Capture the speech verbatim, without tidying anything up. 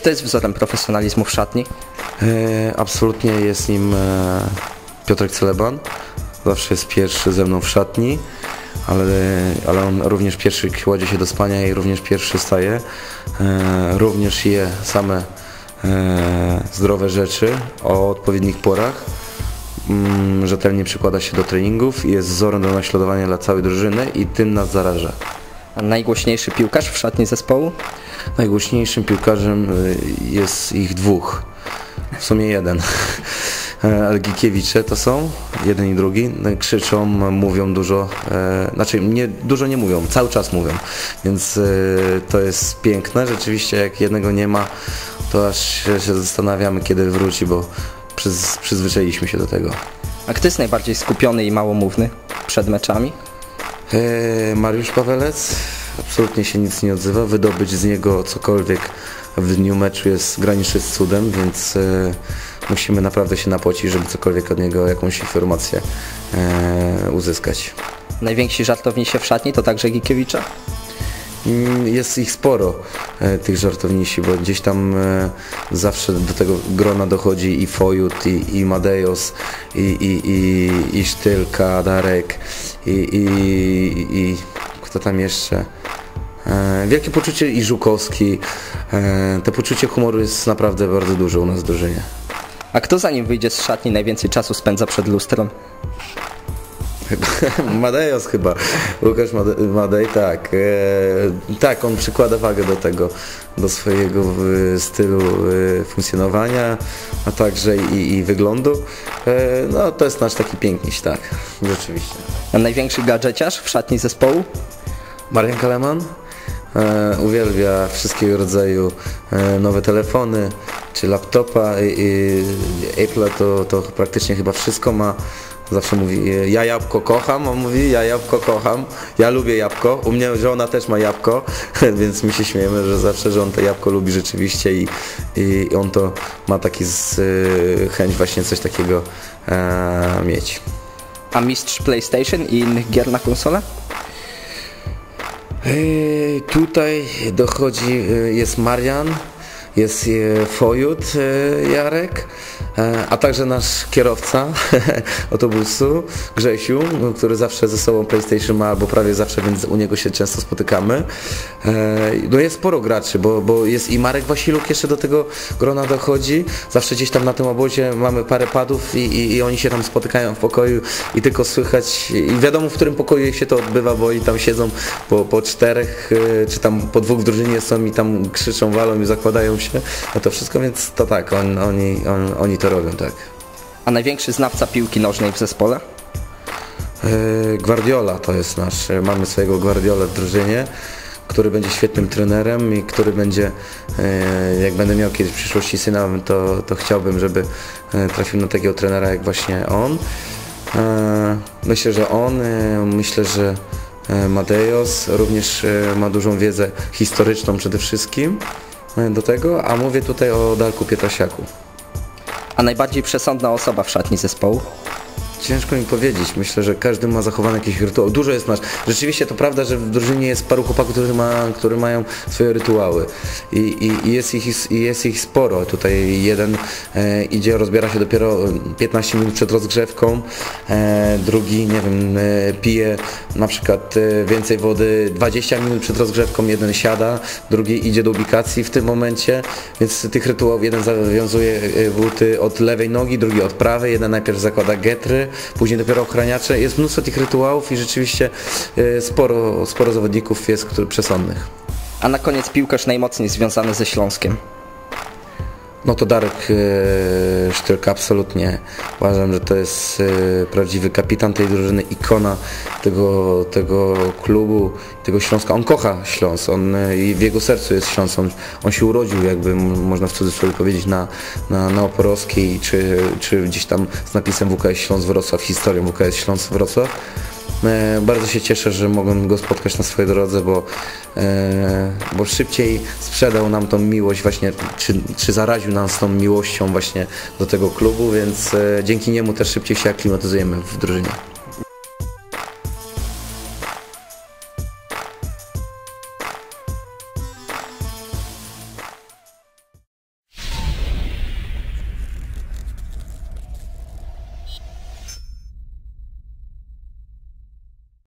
kto jest wzorem profesjonalizmu w szatni? E, absolutnie jest nim e, Piotrek Celeban. Zawsze jest pierwszy ze mną w szatni, ale, ale on również pierwszy kładzie się do spania i również pierwszy wstaje. E, również je same e, zdrowe rzeczy o odpowiednich porach. Mm, rzetelnie przykłada się do treningów i jest wzorem do naśladowania dla całej drużyny i tym nas zaraża. A najgłośniejszy piłkarz w szatni zespołu? Najgłośniejszym piłkarzem jest ich dwóch, w sumie jeden. Ale Gikiewicze to są, jeden i drugi, krzyczą, mówią dużo, e, znaczy nie, dużo nie mówią, cały czas mówią, więc e, to jest piękne. Rzeczywiście jak jednego nie ma, to aż się, się zastanawiamy, kiedy wróci, bo przyz, przyzwyczailiśmy się do tego. A kto jest najbardziej skupiony i małomówny przed meczami? E, Mariusz Pawelec, absolutnie się nic nie odzywa, wydobyć z niego cokolwiek w dniu meczu jest graniczy z cudem, więc e, musimy naprawdę się napocić, żeby cokolwiek od niego, jakąś informację e, uzyskać. Najwięksi żartownisie w szatni to także Gikiewicza? Jest ich sporo, e, tych żartownisi, bo gdzieś tam e, zawsze do tego grona dochodzi i Fojut, i, i Madejos, i, i, i, i Sztylka, Darek, i, i, i kto tam jeszcze? E, wielkie poczucie i Żukowski. E, to poczucie humoru jest naprawdę bardzo duże u nas w drużynie. A kto zanim wyjdzie z szatni najwięcej czasu spędza przed lustrem? Madejos chyba, Łukasz Made Madej, tak. E, tak, on przykłada wagę do tego, do swojego e, stylu e, funkcjonowania, a także i, i wyglądu. E, no to jest nasz taki piękniś, tak, rzeczywiście. A największy gadżeciarz w szatni zespołu? Marian Kaleman. E, uwielbia wszystkiego rodzaju e, nowe telefony, czy laptopa, i, i Apple'a to, to praktycznie chyba wszystko ma. Zawsze mówi, ja jabłko kocham, on mówi, ja jabłko kocham, ja lubię jabłko, u mnie żona też ma jabłko, więc my się śmiejemy, że zawsze, że on to jabłko lubi rzeczywiście i, i on to ma taki z, y, chęć właśnie coś takiego e, mieć. A mistrz PlayStation i innych gier na konsolę? Yy, tutaj dochodzi, yy, jest Marian, jest yy, Fojut, yy, Jarek, yy, a także nasz kierowca autobusu, Grzesiu, który zawsze ze sobą PlayStation ma, albo prawie zawsze, więc u niego się często spotykamy. Yy, no jest sporo graczy, bo, bo jest i Marek Wasiluk jeszcze do tego grona dochodzi. Zawsze gdzieś tam na tym obozie mamy parę padów i, i, i oni się tam spotykają w pokoju i tylko słychać, i wiadomo w którym pokoju się to odbywa, bo oni tam siedzą po, po czterech, czy tam po dwóch w drużynie są i tam krzyczą, walą i zakładają się, no to wszystko, więc to tak, on, oni, on, oni to robią, tak. A największy znawca piłki nożnej w zespole? Guardiola to jest nasz, mamy swojego Guardiola w drużynie, który będzie świetnym trenerem i który będzie, jak będę miał kiedyś w przyszłości syna, to, to chciałbym, żeby trafił na takiego trenera jak właśnie on. Myślę, że on, myślę, że Madejos również ma dużą wiedzę historyczną przede wszystkim do tego, a mówię tutaj o Darku Pietrasiaku. A najbardziej przesądna osoba w szatni zespołu? Ciężko mi powiedzieć. Myślę, że każdy ma zachowany jakiś rytuał. Dużo jest nasz. Rzeczywiście to prawda, że w drużynie jest paru chłopaków, którzy, ma, którzy mają swoje rytuały. I, i, i jest, ich, jest ich sporo. Tutaj jeden e, idzie, rozbiera się dopiero piętnaście minut przed rozgrzewką. E, drugi, nie wiem, e, pije na przykład e, więcej wody dwadzieścia minut przed rozgrzewką. Jeden siada, drugi idzie do ubikacji w tym momencie. Więc tych rytuałów jeden zawiązuje buty od lewej nogi, drugi od prawej. Jeden najpierw zakłada getry, później dopiero ochraniacze. Jest mnóstwo tych rytuałów i rzeczywiście sporo, sporo zawodników jest przesądnych. A na koniec piłkarz najmocniej związany ze Śląskiem? No to Darek e, Sztylka, absolutnie. Uważam, że to jest e, prawdziwy kapitan tej drużyny, ikona tego, tego klubu, tego Śląska. On kocha Śląsk, on, e, i w jego sercu jest Śląsk. On, on się urodził, jakby można w cudzysłowie powiedzieć, na, na, na Oporowskiej, czy, czy gdzieś tam z napisem W K S Śląsk Wrocław, historią W K S Śląsk Wrocław. E, bardzo się cieszę, że mogłem go spotkać na swojej drodze, bo, e, bo szybciej sprzedał nam tą miłość właśnie, czy, czy zaraził nas tą miłością właśnie do tego klubu, więc e, dzięki niemu też szybciej się aklimatyzujemy w drużynie.